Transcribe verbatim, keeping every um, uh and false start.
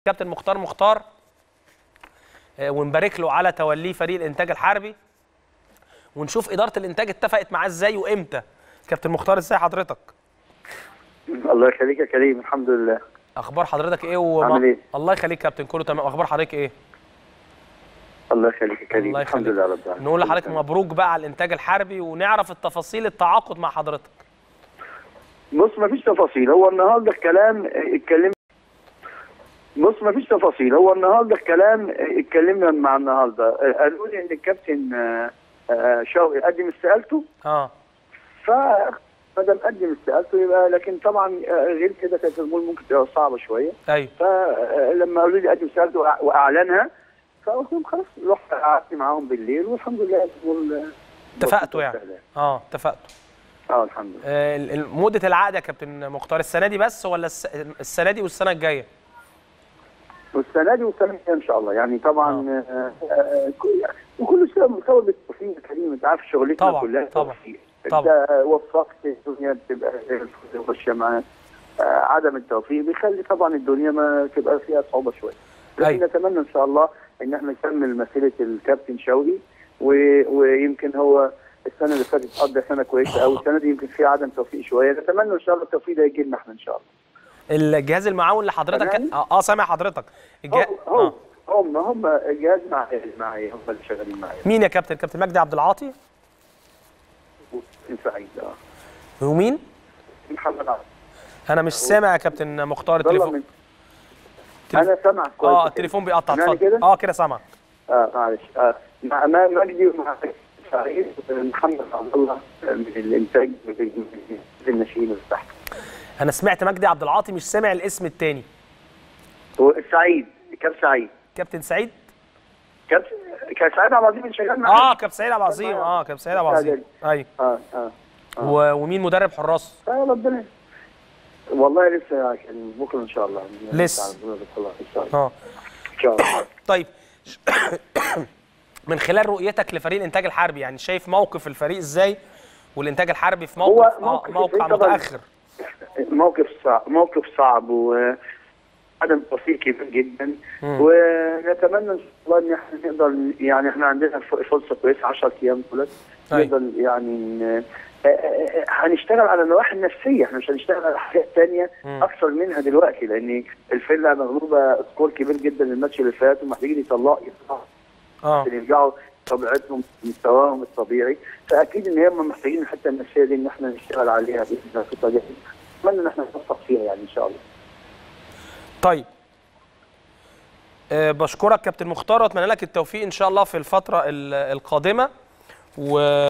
كابتن مختار مختار ونبارك له على توليه فريق الانتاج الحربي، ونشوف اداره الانتاج اتفقت معاه ازاي وامتى. كابتن مختار ازاي حضرتك؟ الله يخليك يا كريم. الحمد لله. اخبار حضرتك ايه؟ وما... عامل ايه؟ الله يخليك كابتن، كله تمام. اخبار حضرتك ايه؟ الله يخليك يا كريم. الله الحمد يخليك. لله رب العالمين. نقول لحضرتك مبروك بقى على الانتاج الحربي، ونعرف التفاصيل التعاقد مع حضرتك. بص مفيش تفاصيل، هو النهارده الكلام اتكلم بص مفيش تفاصيل، هو النهارده الكلام اتكلمنا مع النهارده، قالوا لي ان الكابتن شوقي قدم استقالته. اه ف فده مقدم استقالته يبقى، لكن طبعا غير كده كانت الامور ممكن تبقى صعبه شويه. ايوه. فلما قالوا لي قدم استقالته واعلنها، فقلت لهم خلاص، رحت قعدت معاهم بالليل والحمد لله الامور اتفقتوا يعني. اه اتفقتوا. اه الحمد لله. آه مده العقد يا كابتن مختار السنه دي بس ولا السنه دي والسنه الجايه؟ والسنه دي والسنه الجايه ان شاء الله، يعني طبعا آه. آه وكل شيء مرتبط بالتوفيق يا كريم، انت عارف شغلتنا طبعا كلها طبعا توفيق. طبعا انت وفقت الدنيا بتبقى زي الفل ماشيه معاك، آه عدم التوفيق بيخلي طبعا الدنيا ما تبقى فيها صعوبه شويه، لكن أيوة. نتمنى ان شاء الله ان احنا نكمل مسيره الكابتن شوقي، ويمكن هو السنه اللي فاتت قضى سنه كويسه قوي، السنه دي يمكن فيها عدم توفيق شويه، نتمنى ان شاء الله التوفيق ده يجي لنا احنا ان شاء الله. الجهاز المعاون لحضرتك كان اه, آه سامع حضرتك. الجهاز هو آه. هم هم الجهاز معايا معايا هم اللي شغالين معايا. مين يا كابتن؟ كابتن مجدي عبد العاطي؟ سعيد. اه ومين؟ محمد عبد. انا مش سامع يا كابتن مختار. التليفون من... انا سامع كويس. اه التليفون بيقطع. اتفضل. اه كده سامع. اه معلش. اه مع مجدي ومع سعيد محمد عبد الله من الانتاج من الناشئين اللي تحت. انا سمعت مجدي عبد العاطي، مش سامع الاسم الثاني. هو سعيد. كابتن سعيد. كابتن سعيد؟ كابتن كابتن سعيد عبد العظيم اللي شغال معايا. اه كابتن سعيد عبد العظيم. اه كابتن سعيد عبد العظيم. ايوه. اه اه, آه. و... ومين مدرب حراس؟ اه ربنا والله لسه يعني بكره ان شاء الله. لسه ان شاء الله. اه ان شاء الله. طيب من خلال رؤيتك لفريق الانتاج الحربي، يعني شايف موقف الفريق ازاي، والانتاج الحربي في موقف هو موقف, آه موقع متاخر. موقف صعب موقف صعب وعدم توفيق كبير جدا. مم. ونتمنى ان شاء الله ان احنا نقدر، يعني احنا عندنا فرصه كويسه عشرة ايام دولت نقدر يعني هنشتغل على النواحي النفسيه، احنا مش هنشتغل على حاجات ثانيه اكثر منها دلوقتي، لان الفرقه مغلوبه سكور كبير جدا الماتش اللي فات، ومحتاجين يطلعوا اه يرجعوا طبيعتهم مستواهم الطبيعي، فاكيد ان هم محتاجين الحته النفسيه دي ان احنا نشتغل عليها باذن الله في الطريقه دي، اتمنى ان احنا نوفق فيها يعني ان شاء الله. طيب أه بشكرك كابتن مختار، واتمنى لك التوفيق ان شاء الله في الفتره القادمه. و